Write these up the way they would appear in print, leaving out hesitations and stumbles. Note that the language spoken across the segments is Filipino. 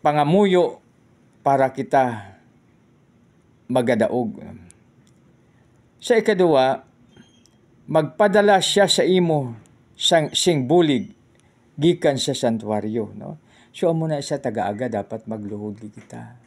pangamuyo para kita magadaog. Sa ikaduwa, magpadala siya sa imo sing bulig gikan sa santuaryo, no? So amo na sa tagaaga dapat magluhod kita.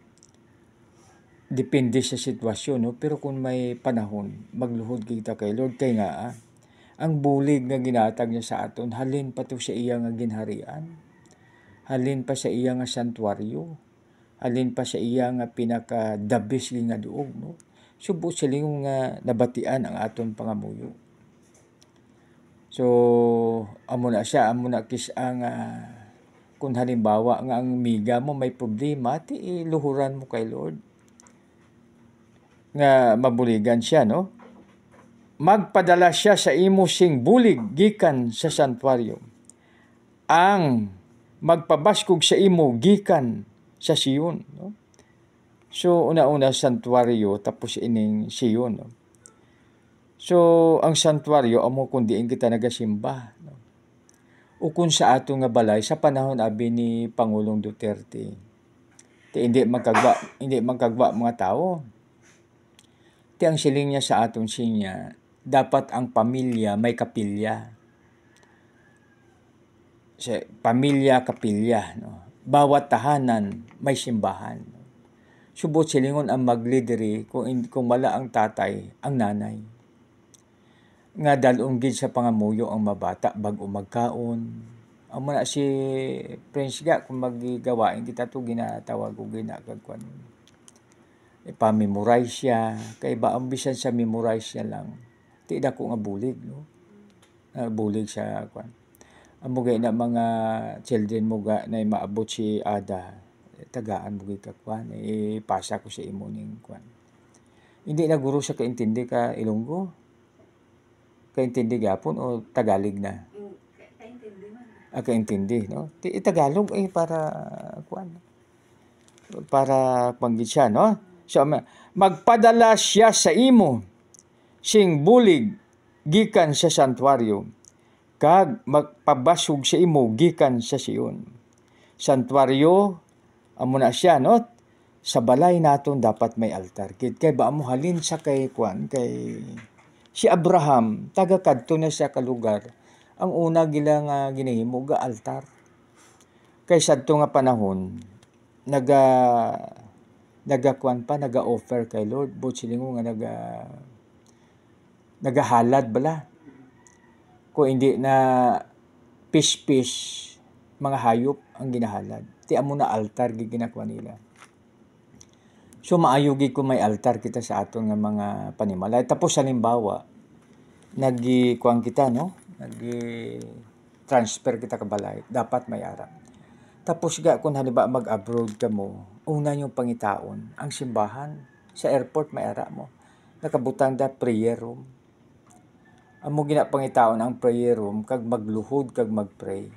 Depende sa sitwasyon, no? Pero kung may panahon, magluhod kita kay Lord kay nga ang bulig nga ginatag niya sa aton halin pa to sa iya nga ginharian. Halin pa sa iya nga santuaryo. Halin pa sa iya nga pinaka-dabis nga duog, no? Subo sila nga nabatian ang aton pangamuyo. So, amo na siya, amo na kis ang kung halimbawa nga ang miga mo may problema, ti iluhuran mo kay Lord. Nga mabuligan siya, no? Magpadala siya sa imo sing bulig gikan sa santuaryo. Ang magpabaskog sa imo gikan sa Siyon, no? So una-una santuaryo tapos ining Siyon, no? So ang santuaryo amo kun diin kita nagasimba, no? O kung sa ato nga balay sa panahon abi ni Pangulong Duterte, ti hindi magkagwa mga tao. Ti ang siling niya sa aton sinya, dapat ang pamilya may kapilya. Sa pamilya kapilya, no? Bawat tahanan may simbahan. Subot silingon ang maglideri kung wala ang tatay, ang nanay. Nga dalong gid sa pangamuyo ang mabata bag umagkaon. Amo na si Prince ga kung magigawain kita to ginatawag og ginagagwan. Ipamemorize siya kay ba ang bisan sa memorize siya lang. Ti dako nga bulig, no? Bulig sa kwan. Amo gay na mga children mo ga na maabot si Ada. Tagaan mo gay ka kwan, ipasa ko sa imo ning kwan. Hindi na guro sa kaintindi ka Ilonggo. Kaintindi gapon o Tagalog na? Kaintindi man. Kaintindi, no? Tagalog para kwan. Para panggit siya, no? So magpadala siya sa imo sing bulig gikan sa santuaryo kag magpabasog sa imo gikan sa Siyon. Santuaryo amo na siya, no? Sa balay naton dapat may altar. Kay ba mo halin sa kay kwan kay si Abraham taga kadto na siya ka lugar. Ang una gila nga ginahimo ga altar. Kay sadto nga panahon nag-offer kay Lord, but silingo nga nagahalad bala. Kung hindi na fish mga hayop ang ginahalad. Ti amo na altar ginakuha nila. So maayo gid kung may altar kita sa aton nga mga panimalay. Tapos halimbawa nagikuan kita, no? Transfer kita ka balay, dapat may ara. Tapos ga kung halimbawa mag-abroad ka mo, una yung pangitaon, ang simbahan sa airport may ara mo. Nakabutang da prayer room. Amo gina pangitaon ang prayer room kag magluhod kag magpray.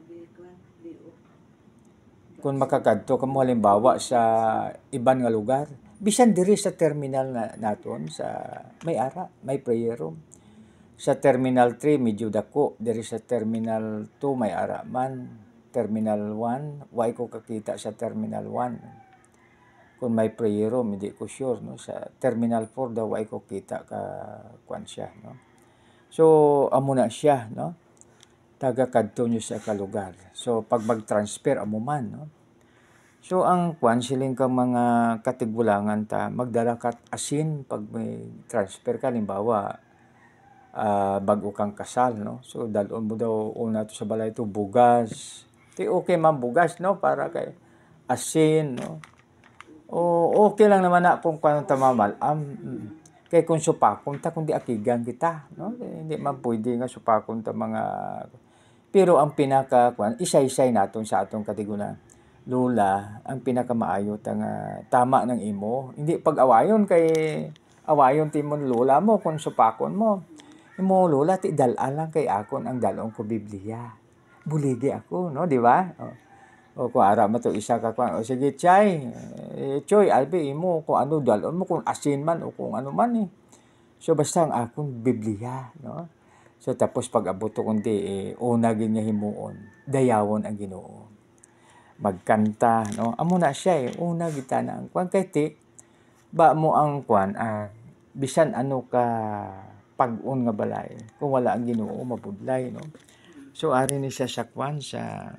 Kung makakadto kamo halimbawa sa iban nga lugar, bisan diri sa terminal naton sa may ara, may prayer room. Sa Terminal 3 medyo dako, diri sa Terminal 2 may ara man. Terminal 1, why ko kakita sa Terminal 1. Kung may prayer room, hindi ko sure, no? Sa Terminal 4 daw, why ko kita ka kwan siya, no? So, amo na siya, no? Taga kadto nyo sa kalugar. So, pag mag-transfer, amo man, no? So, ang kwan, siling kang mga katigulangan ta, magdala kat asin pag may transfer ka, limbawa, bago kang kasal, no? So, dalon mo daw una to sa balay to, bugas. Okay man bugas, no? Para kay asin, no? O okay lang naman na kung kung tamamal. Kay kung supakon ta, kundi akigan kita, no? Hindi man pwede nga supakon ta mga. Pero ang pinaka isa-isay naton sa atong katiguna. Lula, ang pinakamaayo ta nga tama ng imo. Hindi pag-awayon kay awayon ti mon lula mo kung supakon mo. Imo lula ti dalan lang kay akon ang dalon ko Biblia. Buligi ako, no, di ba? O kung ara mo to isa ka kwan, o sige chay, choy, albi imo kung ano dalon mo, kung asin man o kung ano man eh. So basta ang akong Biblia, no? So tapos pag abot ko kundi una gid nga himuon, dayawon ang Ginoo. magkanta, no? Amo na siya una gitana ang kwan kay ti ba mo ang kwan bisan ano ka pag-on nga balay kung wala ang Ginoo mabudlay, no? So ari ni siya sa kwan sa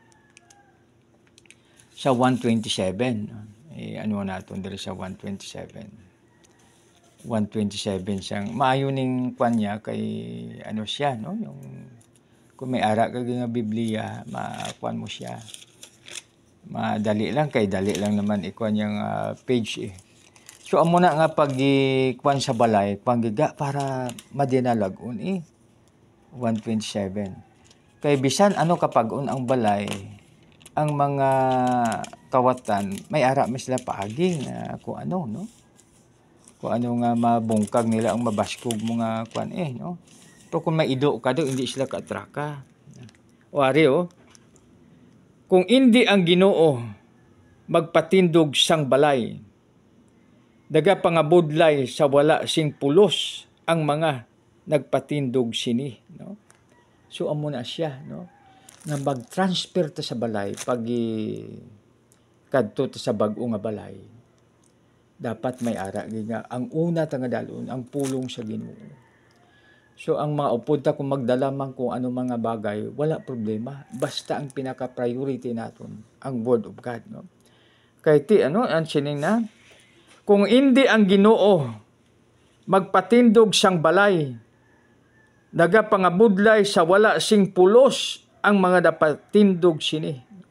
127. Ano naton diri sa 127 siyang maayo ning kwan niya kay ano siya, no? Yung kung may ara ka nga Biblia makuan mo siya madali lang kay dali lang naman ikuan yung page So amo na nga pag kwan sa balay kwan giga para madinalagon 127 kay bisan ano kapag ang balay ang mga kawatan may ara mi sila paagi nga kung ano, no? Kung ano nga mabungkag nila ang mabaskog mga kwan no? Pero kung maido ka do hindi sila kaatraka. O ari kung hindi ang Ginoo magpatindog sang balay, daga pangabudlay sa wala sing pulos ang mga nagpatindog sini, no? So amo na siya, no? Nga mag-transfer ta sa balay pag kadto ta sa bag-o nga balay. Dapat may ara nga ang una ta nga dalon ang pulong sa Ginoo. So ang mga upod ta kung magdala man kung ano mga bagay, wala problema. Basta ang pinaka-priority naton ang Word of God, no? Kay ti ang sining na kung hindi ang Ginoo magpatindog sang balay, daga pangabudlay sa wala sing pulos ang mga napatindog sini.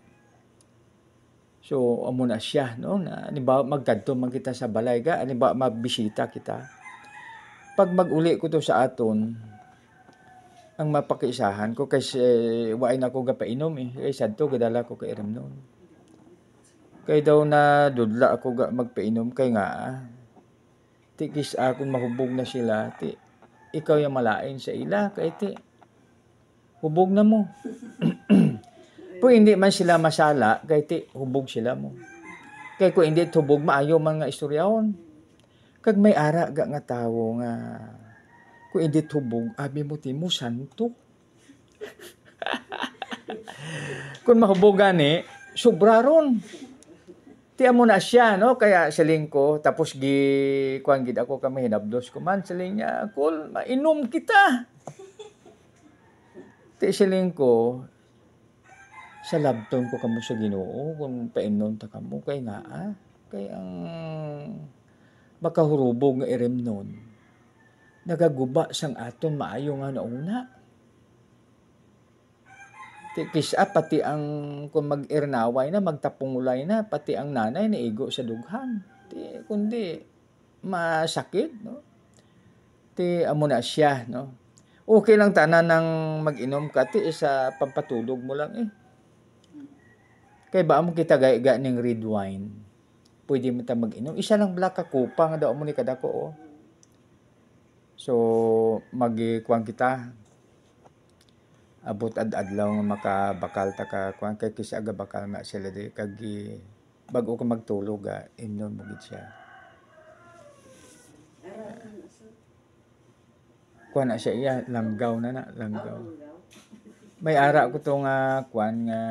So amo na siya, no? Na ba magkadto man kita sa balay ga, ba mabisita kita. Pag mag-uli ko to sa aton, ang mapakisahan ko kasi wain ako gapainom kay sadto gadala ko kay Iramnon. Kay daw na dudla ako ga magpainom kay nga tikis akong mahubog na sila ti ikaw yung malain sa ila kay ti hubog na mo. Kung hindi man sila masala kay ti hubog sila mo. Kay kung hindi hubog maayo man nga istoryahon. Kag may ara ga nga tawo nga kung hindi tubog, abi mo ti mo santo. Kung mahubogan sobra ron. Ti amo na siya, no? Kaya siling ko, tapos kuan gid ako kami hinabdos ko man, siling niya, kul, mainom kita. Ti siling ko, sa labton ko kamo sa Ginoo, kung painom ta kamo, kay nga, kay ang makahurubog nga Iramnon nagaguba sang aton maayo nga nauna. Kisa pati ang kung mag-irnaway na magtapungulay na pati ang nanay naigo sa dughan. Kundi masakit, no? Amo na siya, no? Okay lang tanan ng mag-inom ka sa pampatulog mo lang Kay ba mo kita gaya ning red wine. Pwede mo ta mag-inom. Isa lang black ka kupa nga daw mo ni kadako So magkuan kita abot adlaw nga makabakal ta ka kuan kay kisa aga bakal na sila di kag bag-o ka magtulog inom mo gid siya. Kuan na siya langgaw na langgaw. May ara ko to nga kuan nga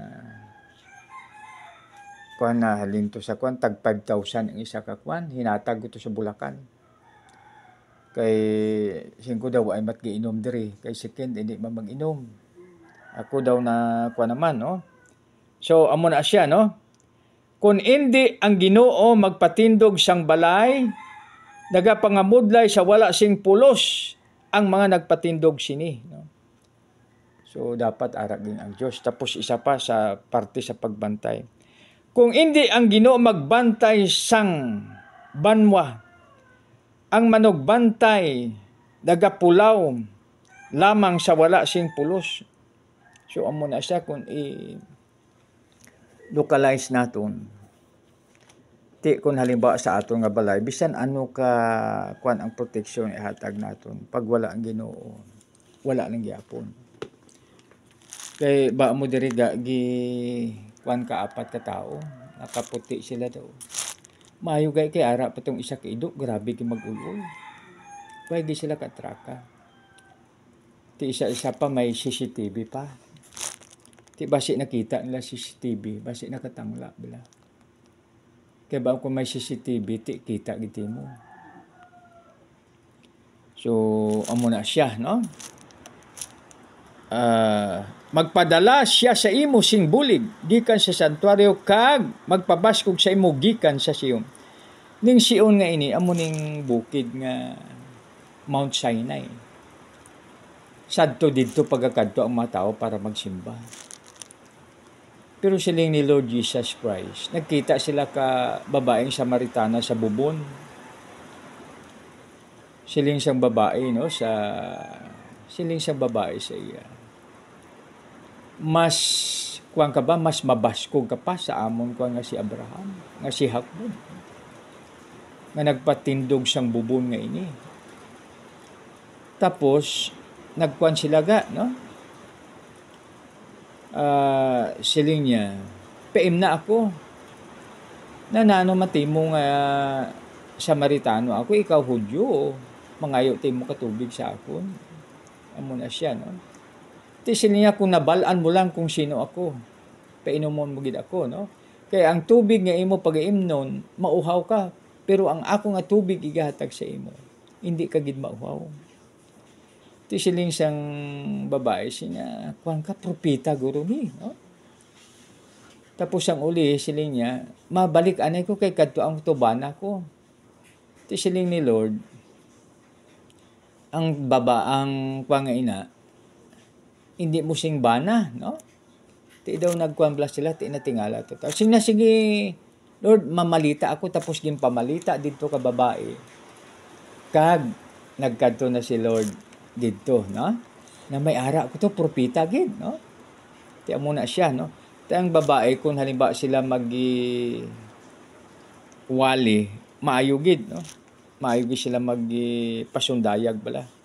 kuan na halin to sa kuan tag 5,000 ang isa ka kuan hinatag ko to sa Bulacan. Kay singko daw ay mat giinom diri kay second hindi man mag-inom. Ako daw na kuan naman, no? So amo na siya, no? Kung hindi ang Ginoo magpatindog sang balay, nagapangamudlay sa wala sing pulos ang mga nagpatindog sini, no? So dapat ara din ang Dios. Tapos isa pa sa parte sa pagbantay. Kung hindi ang Ginoo magbantay sang banwa, ang manugbantay nagapulaw lamang sa wala sing pulos. So amo na siya kung localize naton. Kung halimbawa sa aton nga balay bisan ano ka kuan ang proteksyon ihatag naton pag wala ang Ginoo wala nang gyapon. Kay ba mo diri kuan ka apat ka tao nakaputi sila daw. Maayo kay ara pa tong isa ka ido, grabe kay mag-ulol. Pwede sila katraka. Isa pa may CCTV pa. Ti basi nakita nila CCTV, basi nakatangla bila. Kaya ba kung may CCTV, ti kita giti mo. So, amo na siya, no? Magpadala siya sa imo sing bulig gikan sa santuaryo kag magpabaskog sa imo gikan sa Siyon. Ning Siyon nga ini amo ning bukid nga Mount Sinai. Sadto didto pagkakadto ang mga tao para magsimba. Pero siling ni Lord Jesus Christ, nagkita sila ka babaeng Samaritana sa bubon. Siling siyang babae, no, siling siyang babae sa iya. Mas kuan ka ba, mas mabaskog ka pa sa amon kuan nga si Abraham, nga si Jacob. Nga nagpatindog siyang bubon nga ini. Tapos nagkuan sila ga, no? Siling niya, paim na ako. Nano matimo nga Samaritano ako, ikaw Hudyo, mangayo timo katubig sa akon. Amo na siya, no? Tisin niya kung nabalaan mo lang kung sino ako, painomon mo gid ako, no? Kaya ang tubig nga imo pag-iimnon, mauhaw ka, pero ang ako nga tubig igahatag sa imo, hindi ka gid mauhaw. Iti siling siyang babae siya, kuwan ka, propita guro ni, no? Tapos ang uli, siling niya, mabalik anay ko kay kadto ang tubana ko. Iti siling ni Lord, ang kuwan nga ina, hindi mo sing bana, no? Iti daw nagkuwan bla sila, ti natingala to. Tapos sige, Lord, mamalita ako, tapos gimpamalita dito ka babae. Kag, nagkadto na si Lord dito, no? Na may ara ko to, propita gid, no? Tiyan mo na siya, no? Tayang babae, kung halimbawa sila wali, maayo gid, no? Maayo gid sila pasundayag bala.